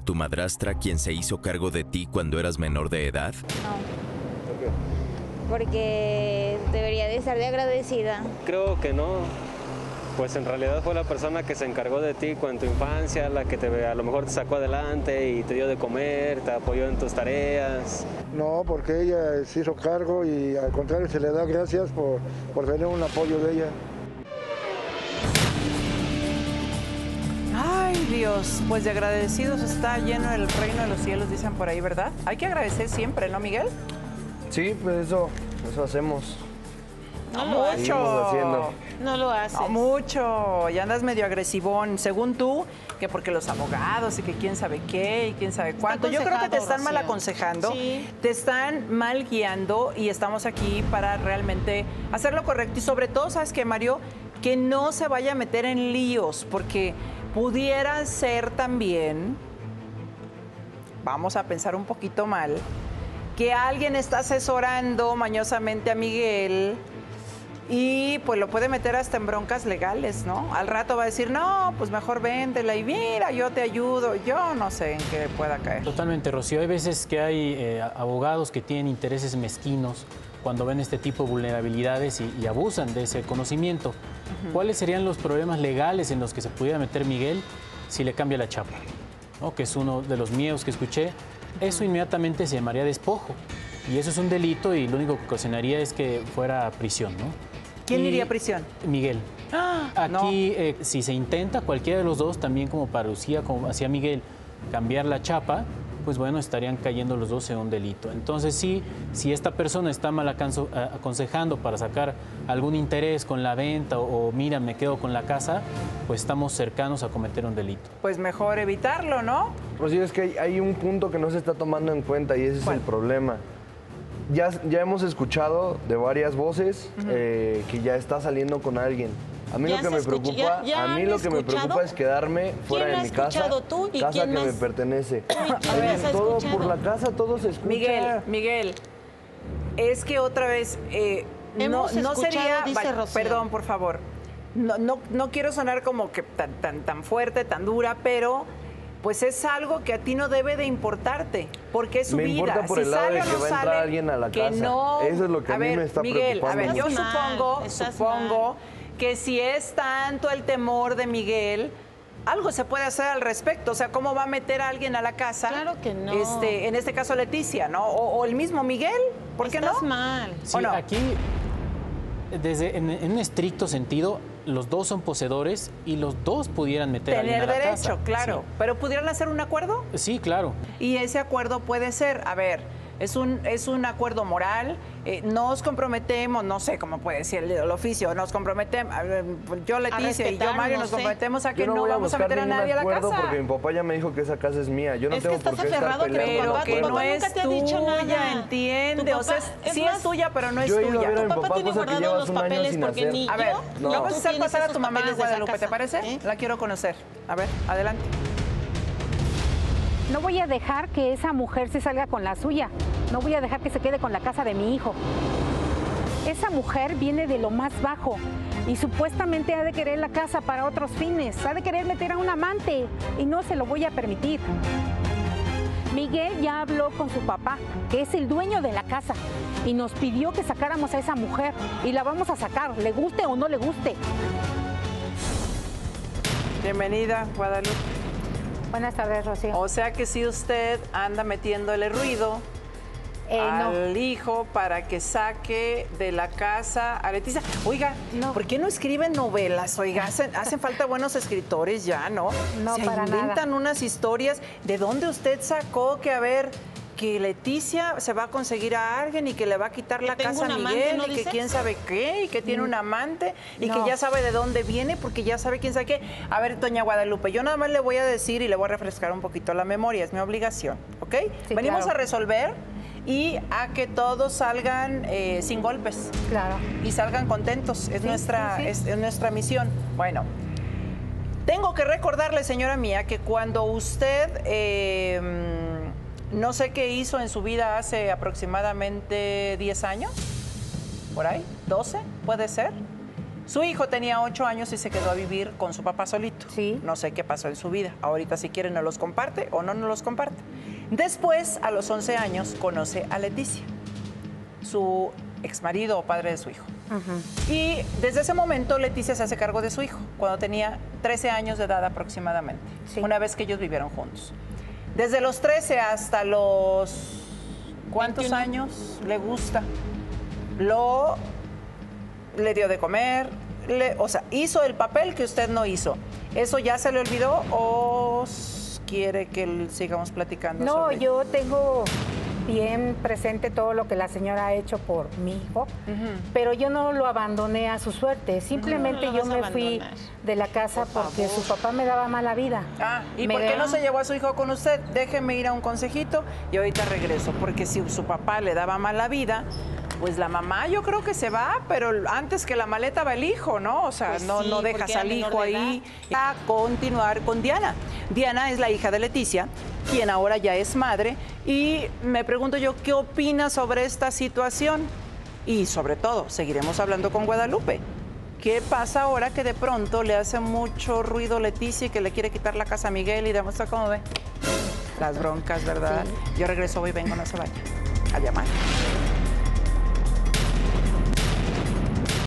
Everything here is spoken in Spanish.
tu madrastra quien se hizo cargo de ti cuando eras menor de edad? No, ¿Por qué? porque debería de estar de agradecida. Creo que no. Pues en realidad fue la persona que se encargó de ti con tu infancia, la que a lo mejor te sacó adelante y te dio de comer, te apoyó en tus tareas. No, porque ella se hizo cargo y al contrario se le da gracias por tener un apoyo de ella. Ay, Dios, pues de agradecidos está lleno el reino de los cielos, dicen por ahí, ¿verdad? Hay que agradecer siempre, ¿no, Miguel? Sí, pues eso hacemos. No mucho. No lo haces. No mucho. Ya andas medio agresivón. Según tú, que porque los abogados y que quién sabe qué y quién sabe cuánto. Yo creo que te están mal aconsejando, Sí. te están mal guiando y estamos aquí para realmente hacer lo correcto. Y sobre todo, ¿sabes qué, Mario? Que no se vaya a meter en líos, porque pudiera ser también, vamos a pensar un poquito mal, que alguien está asesorando mañosamente a Miguel y pues lo puede meter hasta en broncas legales, ¿no? Al rato va a decir, no, pues mejor véndela y mira, yo te ayudo. Yo no sé en qué pueda caer. Totalmente, Rocío. Hay veces que hay abogados que tienen intereses mezquinos cuando ven este tipo de vulnerabilidades y abusan de ese conocimiento. ¿Cuáles serían los problemas legales en los que se pudiera meter Miguel si le cambia la chapa? ¿No? Que es uno de los miedos que escuché. Eso inmediatamente se llamaría despojo. Y eso es un delito y lo único que ocasionaría es que fuera a prisión, ¿no? ¿Quién iría a prisión? Miguel. Aquí, si se intenta, cualquiera de los dos, también como para Lucía, como hacía Miguel, cambiar la chapa, pues bueno, estarían cayendo los dos en un delito. Entonces sí, si esta persona está mal aconsejando para sacar algún interés con la venta o mira, me quedo con la casa, pues estamos cercanos a cometer un delito. Pues mejor evitarlo, ¿no? Rocío, es que hay un punto que no se está tomando en cuenta y ese es el problema. Ya hemos escuchado de varias voces que ya está saliendo con alguien. A mí lo que me preocupa, es quedarme fuera de mi casa, casa que me pertenece. Todo por la casa, todo se escucha. Miguel, es que otra vez no sería, perdón, por favor. No quiero sonar como que tan fuerte, tan dura, pero pues es algo que a ti no debe de importarte, porque es su vida. Me importa por el lado de que va a entrar alguien a la casa. Eso es lo que a mí me está preocupando. A ver, yo supongo que si es tanto el temor de Miguel, algo se puede hacer al respecto. O sea, ¿cómo va a meter a alguien a la casa? Claro que no. En este caso Leticia, ¿no? O el mismo Miguel, ¿por qué no? Estás mal. Sí, no? Aquí, en un estricto sentido, los dos son poseedores y los dos pudieran meter a alguien a la casa. Tener derecho, claro. Sí. ¿Pero pudieran hacer un acuerdo? Sí, claro. Y ese acuerdo puede ser, a ver, es un acuerdo moral, nos comprometemos, no sé cómo puede decir el oficio, nos comprometemos, yo Leticia y yo Mario nos comprometemos a que no vamos a meter a nadie a la casa. Porque mi papá ya me dijo que esa casa es mía, yo no tengo por qué estar peleando. Pero que no es tuya, entiende, o sea, sí es tuya, pero no es tuya. Tu papá tiene guardados los papeles porque ni yo... A ver, vamos a hacer pasar a tu mamá, Guadalupe, ¿te parece? La quiero conocer. A ver, adelante. No voy a dejar que esa mujer se salga con la suya. No voy a dejar que se quede con la casa de mi hijo. Esa mujer viene de lo más bajo y supuestamente ha de querer la casa para otros fines. Ha de querer meter a un amante y no se lo voy a permitir. Miguel ya habló con su papá, que es el dueño de la casa, y nos pidió que sacáramos a esa mujer y la vamos a sacar, le guste o no le guste. Bienvenida, Guadalupe. Buenas tardes, Rocío. O sea que si usted anda metiéndole ruido al hijo para que saque de la casa a Leticia. Oiga, ¿por qué no escriben novelas? Oiga, hacen falta buenos escritores ya, ¿no? No, se para inventan unas historias. ¿De dónde usted sacó que, a ver, que Leticia se va a conseguir a alguien y que le va a quitar la casa a Miguel y que quién sabe qué y que tiene un amante y que ya sabe de dónde viene porque ya sabe quién sabe qué? A ver, doña Guadalupe, yo nada más le voy a decir y le voy a refrescar un poquito la memoria, es mi obligación, ¿ok? Sí, venimos claro. a resolver y a que todos salgan sin golpes. Claro. Y salgan contentos, es nuestra misión. Bueno, tengo que recordarle, señora mía, que cuando usted... no sé qué hizo en su vida hace aproximadamente 10 años, por ahí, 12, puede ser. Su hijo tenía 8 años y se quedó a vivir con su papá solito. Sí. No sé qué pasó en su vida. Ahorita si quiere nos los comparte o no nos los comparte. Después, a los 11 años, conoce a Leticia, su exmarido o padre de su hijo. Y desde ese momento Leticia se hace cargo de su hijo, cuando tenía 13 años de edad aproximadamente, una vez que ellos vivieron juntos. Desde los 13 hasta los... ¿Cuántos 21 años le gusta? Le dio de comer, o sea, hizo el papel que usted no hizo. ¿Eso ya se le olvidó o quiere que sigamos platicando? No, yo tengo bien presente todo lo que la señora ha hecho por mi hijo, pero yo no lo abandoné a su suerte. Simplemente yo me fui de la casa porque su papá me daba mala vida. ¿Y por qué no se llevó a su hijo con usted? Déjeme ir a un consejito y ahorita regreso, porque si su papá le daba mala vida, pues la mamá yo creo que se va, pero antes que la maleta va el hijo, ¿no? O sea, Pues no sí, dejas porque era al menor hijo de ahí. A continuar con Diana. Diana es la hija de Leticia, quien ahora ya es madre, y me pregunto yo, ¿qué opina sobre esta situación? Y sobre todo, seguiremos hablando con Guadalupe. ¿Qué pasa ahora que de pronto le hace mucho ruido Leticia y que le quiere quitar la casa a Miguel y demuestra cómo ve? Las broncas, ¿verdad? Sí. Yo regreso hoy, vengo, no se vaya. A llamar.